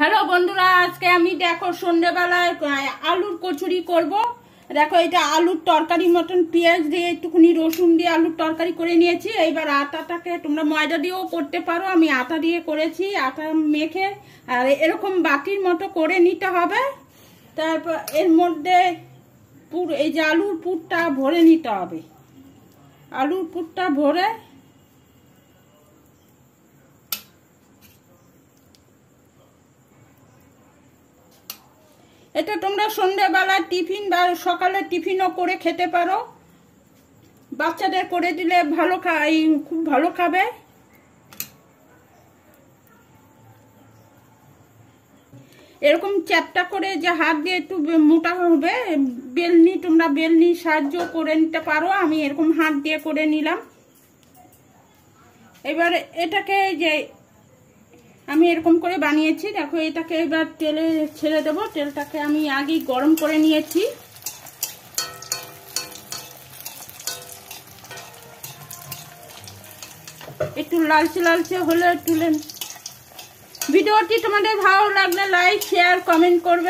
Hello বন্ধুরা, আজকে আমি দেখো সন্ধ্যেবেলায় আলুর কচুরি করব। দেখো এটা আলুর তরকারি মতন পেঁয়াজ দিয়ে একটুখানি রসুন দিয়ে আলুর তরকারি করে নিয়েছি। এইবার আটাটাকে তোমরা ময়দা দিয়েও করতে পারো, আমি আটা দিয়ে করেছি। আটা মেখে আর এরকম বাটির মতো করে নিতে হবে। তারপর এর মধ্যে এই যে আলুর পুরটা ভরে নিতে হবে। আলুর পুরটা ভরে এটা তোমরা সন্ধ্যাবেলা টিফিন বা সকালে টিফিনও করে খেতে পারো। বাচ্চাদের করে দিলে খুব ভালো খাবে। এরকম চ্যাপটা করে যে হাত দিয়ে একটু মোটা হবে, তোমরা বেলনি সাহায্য করে নিতে পারো। আমি এরকম হাত দিয়ে করে নিলাম। এবার এটাকে যে আমি এরকম করে বানিয়েছি, দেখো এটাকে এবার তেলে ছেড়ে দেবো। তেলটাকে আমি আগেই গরম করে নিয়েছি। একটু লালচে লালচে হলে তুলে। ভিডিওটি তোমাদের ভালো লাগলে লাইক শেয়ার কমেন্ট করবে।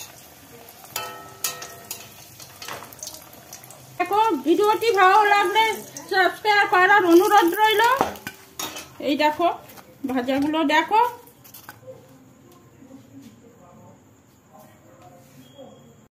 দেখো ভিডিওটি ভালো লাগলে সাবস্ক্রাইব করার অনুরোধ রইল। এই দেখো ভাজাগুলো দেখো।